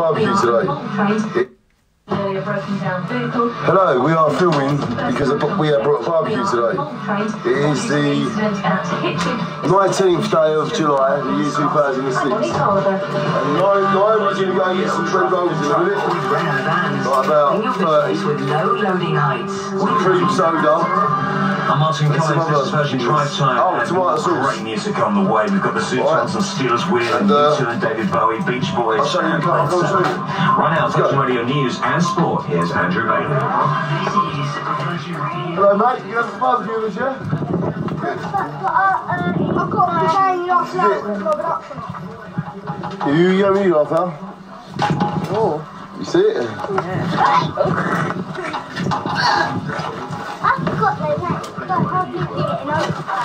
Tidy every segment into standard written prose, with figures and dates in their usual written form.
barbecue today. Hello, we are filming because we have brought a barbecue today. It is the 19th day of July, the year 2006. And Nine, we're going to go and get some bread rolls in a minute. Like about 30. Some cream soda. I'm Martin Collins, this is Virgin Drive Time. Oh, tomato sauce. Great music on the way. We've got the Sutons and Steelers Wheel, and U2 and David Bowie, Beach Boys. I'll show you the car. Right now, Virgin Radio News and Sport. Here's Andrew Bailey. Hello, mate. You have some barbecue with us, yeah? I've got my chain last night with my production. You get me off, huh? Oh. You see it? I've got my mate. Don't help me get it, no?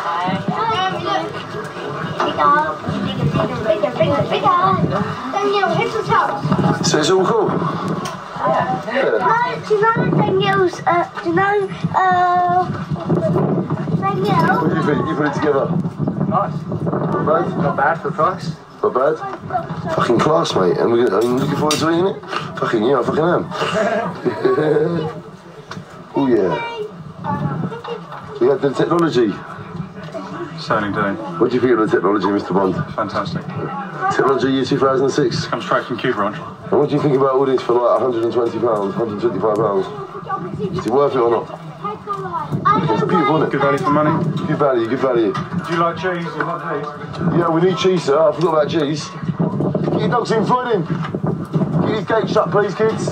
Bigger. Then you hit the top. So it's all cool? Do you know Daniel's, What do you think? You put it together? Nice. Not bad for the price. Not bad? Fucking class, mate. And are you looking forward to eating it? Fucking yeah, I fucking am. Oh yeah. We had the technology. Certainly doing. What do you think of the technology, Mr. Bond? Fantastic. Technology year 2006. Comes straight from Cuba, aren't you? And what do you think about all this for like £120, £125? Is it worth it or not? It's beautiful, isn't it? Good value for money. Good value, good value. Do you like cheese? You like cheese? Yeah, we need cheese, sir. I forgot about cheese. Get your dogs in, Floyd in. Get his gate shut, please, kids.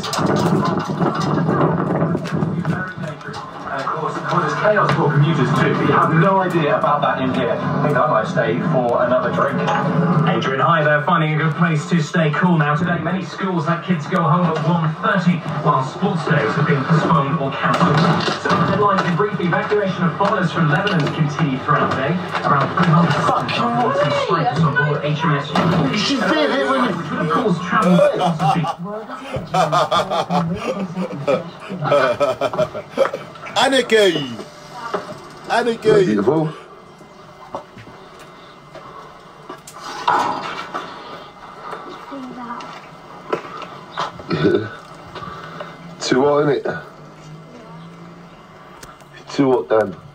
And of course, there's chaos for commuters too. We have no idea about that in here. I think I might stay for another drink. Adrian, hi there. Finding a good place to stay cool now. Today, many schools have kids go home at 1:30, while sports days have been postponed or cancelled. So the headlines in brief, the evacuation of foreigners from Lebanon continued throughout the day. Around 300 strikers on board HMS. You feel it when you... Which would of course travel Anarchy! Anarchy! Beautiful. Too hot, innit? Too hot, Dan.